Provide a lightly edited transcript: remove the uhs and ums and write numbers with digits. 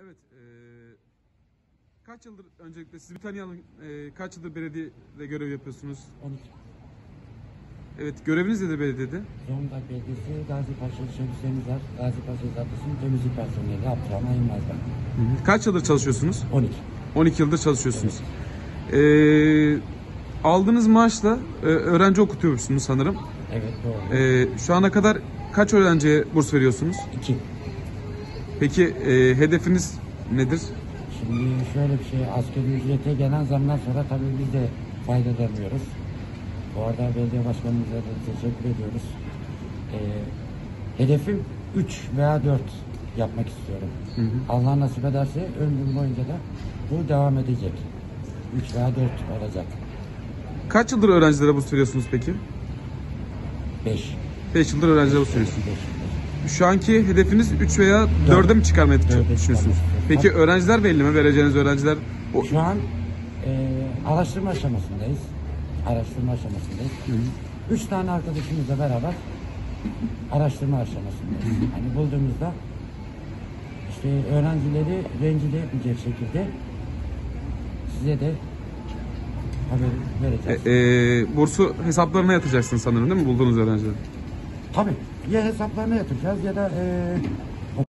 Evet, kaç yıldır, öncelikle sizi bir tanıyalım, kaç yıldır belediyede görev yapıyorsunuz? 12. Evet, göreviniz nedir belediyede? Zonguldak Belediyesi Gazipaşa Şemsiyemiz var. Gazipaşa Caddesi'nin temizlik personeli Abdurrahman Yılmaz ben. Kaç yıldır çalışıyorsunuz? 12. 12 yıldır çalışıyorsunuz. Aldığınız maaşla öğrenci okutuyormuşsunuz sanırım. Evet doğru. Şu ana kadar kaç öğrenciye burs veriyorsunuz? 2. Peki hedefiniz nedir? Şimdi şöyle bir şey, asgari ücrete gelen zamdan sonra tabii biz de faydalanıyoruz. Bu arada belediye başkanımıza da teşekkür ediyoruz. Hedefim 3 veya 4 yapmak istiyorum. Allah nasip ederse ömrüm boyunca da bu devam edecek. 3 veya 4 olacak. Kaç yıldır öğrencilere burs veriyorsunuz peki? 5. 5 yıldır öğrencilere burs veriyorsunuz. 5. Şu anki hedefiniz 3 veya 4'e mi çıkarmayı düşünüyorsunuz? Peki öğrenciler belli mi? Vereceğiniz öğrenciler? Şu an araştırma aşamasındayız. Araştırma aşamasındayız. 3 tane arkadaşımızla beraber araştırma aşamasındayız. Hani bulduğumuzda işte öğrencileri rencide etmeyecek şekilde size de haber vereceğiz. Bursu hesaplarına yatacaksın sanırım, değil mi, bulduğunuz öğrenciler? Tabii ya hesaplarına yatıracağız ya da